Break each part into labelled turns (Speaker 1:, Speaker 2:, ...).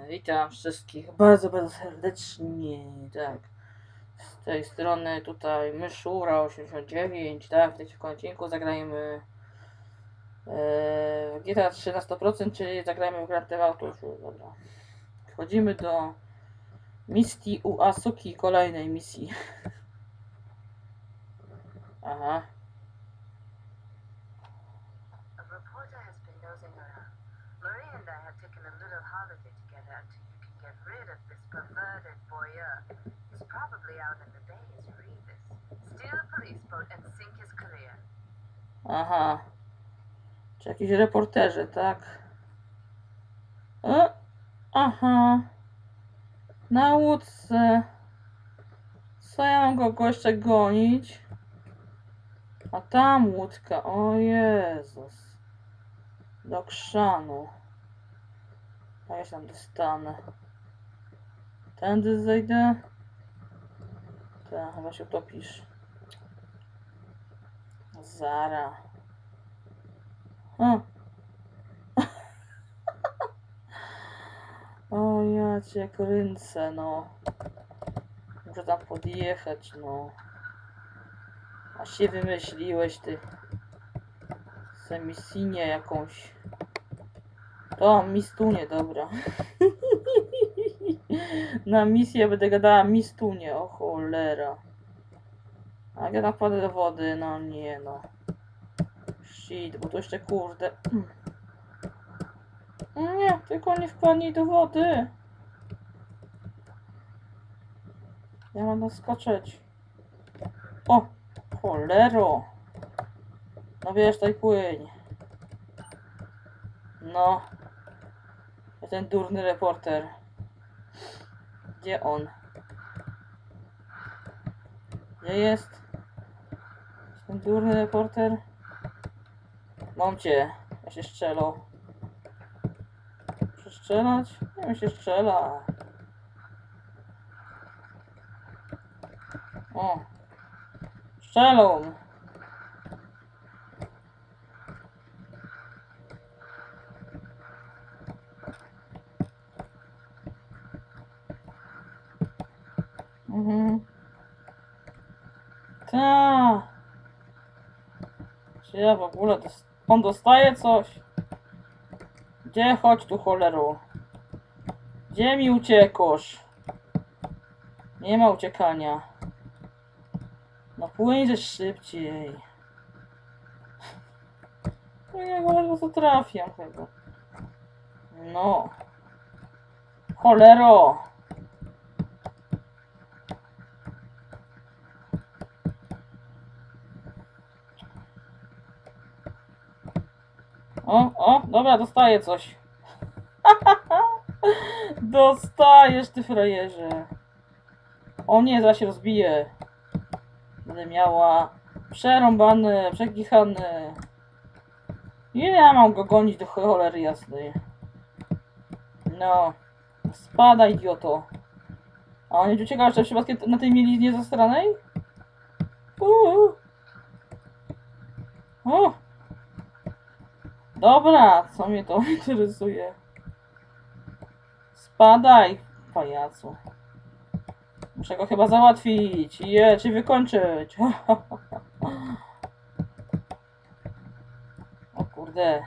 Speaker 1: Witam wszystkich bardzo, bardzo serdecznie, tak. Z tej strony tutaj Myszura89, tak, w tym odcinku zagrajmy GTA 3 na 100%, czyli zagrajmy w Grand Theft Auto. Dobra. Wchodzimy do misji u Asuki, kolejnej misji. Aha. Aha. Czy jakiś reporterzy, tak? Aha. Na łódce. Co ja mam go jeszcze gonić? A tam łódka, o Jezus. Do krzanu. A ja się tam dostanę. Tędy zejdę. Tak, chyba się utopisz. Zara. O ja cię kręcę, no. Muszę tam podjechać, no. A się wymyśliłeś, ty. Semisynię jakąś. To mistunie, dobra. Na misję będę gadała mistunie, o cholera. A ja napadę do wody, no nie no. Shit, bo to jeszcze kurde. Nie, tylko nie wpadnij do wody. Ja mam naskoczyć. O, cholero. No wiesz, tutaj płyń. No. Ten durny reporter. Gdzie on? Gdzie jest? Ten durny reporter? Mam cię. Ja się strzelę. Muszę strzelać? Nie mi się strzela. O. Strzelą. Ta. Czy ja w ogóle on dostaje coś? Gdzie? Chodź tu, cholero. Gdzie mi uciekłaś? Nie ma uciekania. No płyń szybciej. No ja go to trafiam chyba. No. Cholero. O, dobra, dostaję coś. Dostajesz, ty frajerze. O nie, zaraz się rozbije. Będę miała przerąbane, przekichane. Ile ja mam go gonić do cholery jasnej? No. Spada, idioto. A on nie uciekał jeszcze przypadkiem na tej mieliźnie zastranej? O! Dobra, co mnie to interesuje? Spadaj, pajacu. Muszę go chyba załatwić. Czy wykończyć. O kurde.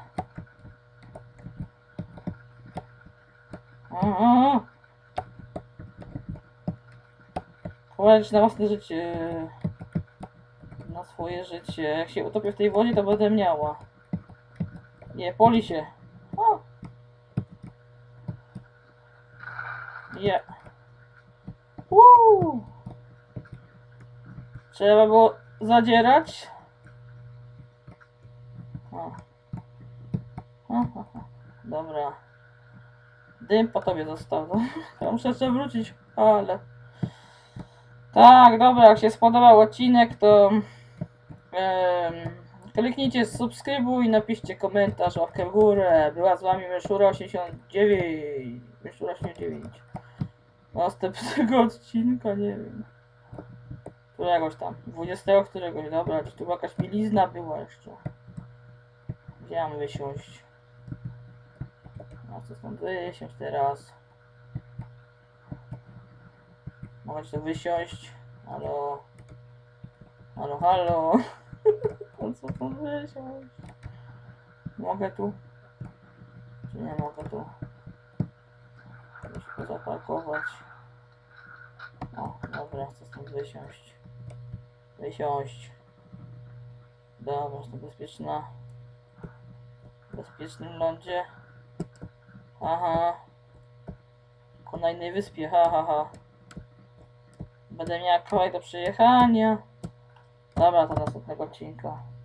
Speaker 1: Polecz na własne życie. Na swoje życie. Jak się utopię w tej wodzie, to będę miała. Nie, poli się. O! Je. Trzeba było zadzierać. O. Dobra. Dym po tobie został. No. Ja muszę jeszcze wrócić, ale... Tak, dobra, jak się spodobał odcinek, to... kliknijcie subskrybuj i napiszcie komentarz, łapkę w górę. Była z wami Myszura89. Myszura89. Następnego odcinka, nie wiem. Któregoś tam. 20 któregoś, dobra. Czy tu jakaś mielizna była jeszcze? Gdzie mam wysiąść? No co stąd wysiąść teraz? Mogę tu wysiąść? Halo? Halo, halo? No co tu wysiąść? Mogę tu? Czy nie mogę tu? Muszę go zaparkować. O, dobra, chcę stąd wysiąść. Wysiąść. Dobra, to bezpieczna. W bezpiecznym lądzie. Aha. Ku na innej wyspie, ha, ha, ha. Będę miała kawałek do przejechania. Dobra, to następnego odcinka.